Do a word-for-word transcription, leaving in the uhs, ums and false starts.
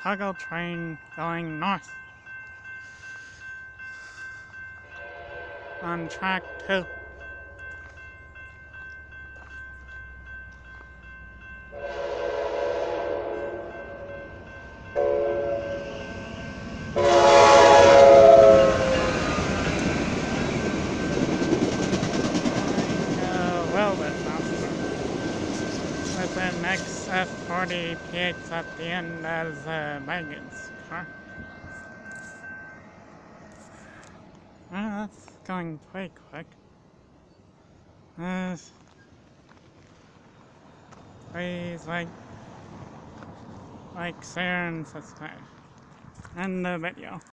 Talgo train going north on track two. With an X F forty P X at the end as uh, Megan's car. Oh, that's going pretty quick. Uh, please like, like, share, and subscribe. End the video.